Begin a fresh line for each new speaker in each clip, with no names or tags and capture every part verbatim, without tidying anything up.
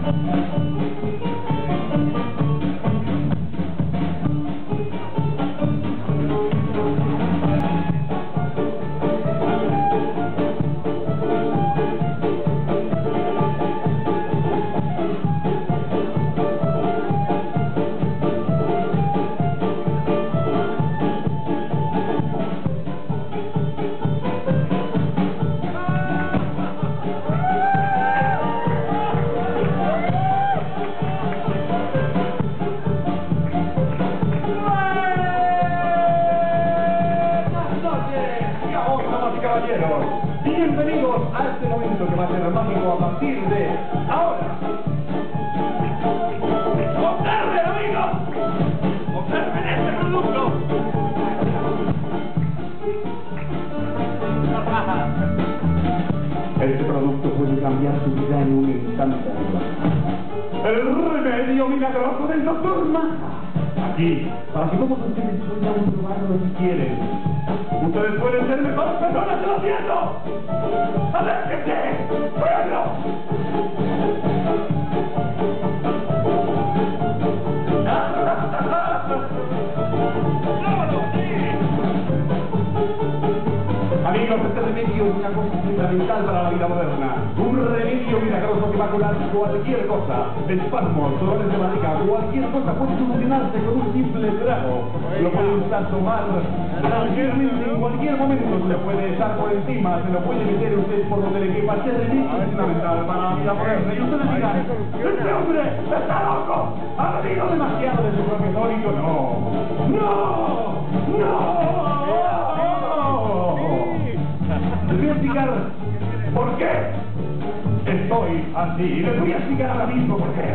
Bienvenidos a este momento que va a ser mágico a partir de ahora. ¡Observen, amigos! ¡Observen este producto! Este producto puede cambiar tu vida en un instante. El remedio milagroso del doctor Maja. Aquí, para que todos ustedes puedan probarlo si quieren. Ustedes pueden ser mejores personas que lo siento. ¡Acérquense! ¡Pruébenlo! Amigos, este remedio es una cosa fundamental para la vida moderna. Un remedio milagroso que va a curar cualquier cosa. Espasmos, dolores de barriga, cualquier cosa puede solucionarse con un simple trago. Lo puede usted tomar tranquilamente en cualquier momento. Se le puede echar por encima, se lo puede meter usted por donde le quepa. Este remedio es fundamental para la vida moderna. Y ustedes dirán, ¡este hombre está loco! ¡Ha bebido demasiado de su profesórico! ¡No! ¡No! ¡No! Les voy a explicar por qué estoy así. Les voy a explicar ahora mismo por qué.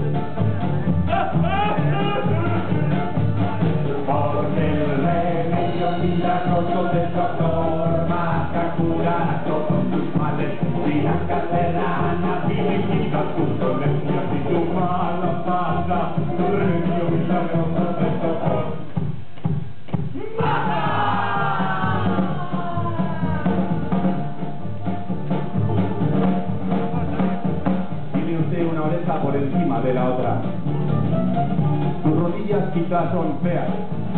Porque el remedio milagroso del doctor Maja cura todos tus males. Si la castellana vivifica tus dolencias y tu mala pasa. El remedio milagroso del doctor Maja. Una oreja por encima de la otra. Sus rodillas quizás son feas.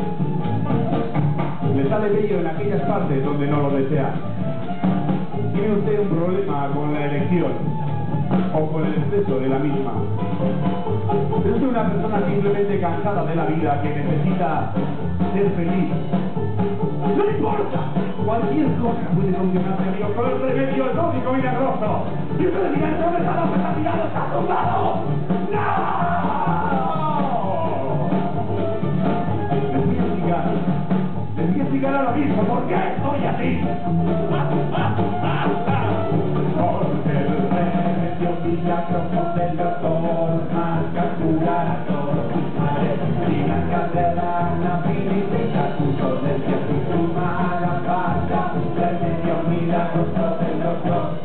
Le sale vello en aquellas partes donde no lo desea. Tiene usted un problema con la elección o con el exceso de la misma. Es usted una persona simplemente cansada de la vida que necesita ser feliz. ¡No importa! Cualquier cosa puede funcionarse, amigo, con el remedio lógico milagroso. Y ustedes dirán, ¿dónde está lo que está tirado? ¡Está tumbado! ¡No! Les voy a explicar. Les voy a explicar ahora mismo por qué estoy así. Porque el remedio milagroso del doctor Maja cura a todos tus males. Y la castellana vivifica tus dolencias y tu mala pata. Remedio milagroso del doctor